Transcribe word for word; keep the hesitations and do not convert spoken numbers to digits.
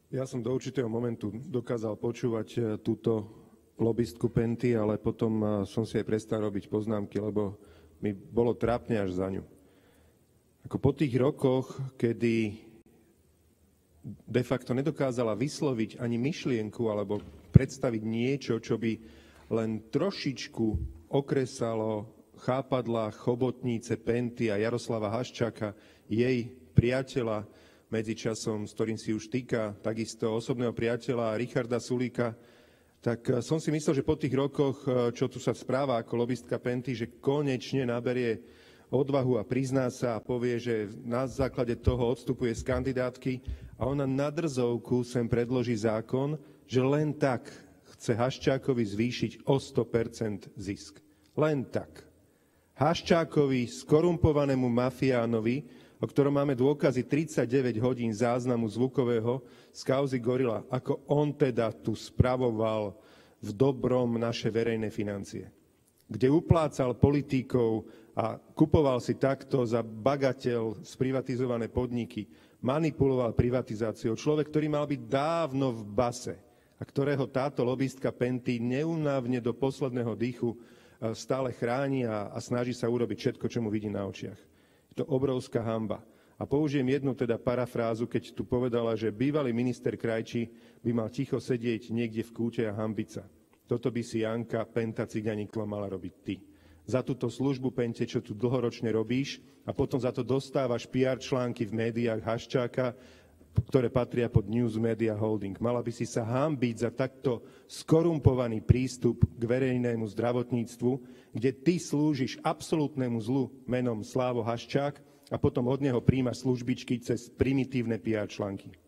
Ja som do určitého momentu dokázal počúvať túto lobistku Penty, ale potom som si aj prestal robiť poznámky, lebo mi bolo trápne až za ňu. Ako po tých rokoch, kedy de facto nedokázala vysloviť ani myšlienku alebo predstaviť niečo, čo by len trošičku okresalo chápadlá chobotnice Penty a Jaroslava Haščáka, jej priateľa, medzičasom, s ktorým si už týka, takisto osobného priateľa Richarda Sulíka, tak som si myslel, že po tých rokoch, čo tu sa správa ako lobistka Penty, že konečne naberie odvahu a prizná sa a povie, že na základe toho odstupuje z kandidátky a ona na drzovku sem predloží zákon, že len tak chce Haščákovi zvýšiť o sto percent zisk. Len tak. Haščákovi, skorumpovanému mafiánovi, o ktorom máme dôkazy tridsaťdeväť hodín záznamu zvukového z kauzy Gorila, ako on teda tu spravoval v dobrom naše verejné financie. Kde uplácal politikov a kupoval si takto za bagateľ sprivatizované podniky, manipuloval privatizáciou. Človek, ktorý mal byť dávno v base a ktorého táto lobistka Penty neúnavne do posledného dýchu stále chráni a, a snaží sa urobiť všetko, čo mu vidí na očiach. To obrovská hanba. A použijem jednu teda parafrázu, keď tu povedala, že bývalý minister Krajčí by mal ticho sedieť niekde v kúte a hanbiť sa. Toto by si Janka Penta Ciganíková mala robiť ty. Za túto službu, Pente, čo tu dlhoročne robíš a potom za to dostávaš pé er články v médiách Haščáka, ktoré patria pod News Media Holding. Mala by si sa hanbiť za takto skorumpovaný prístup k verejnému zdravotníctvu, kde ty slúžiš absolútnemu zlu menom Slávo Haščák a potom od neho príjmaš službičky cez primitívne pé er články.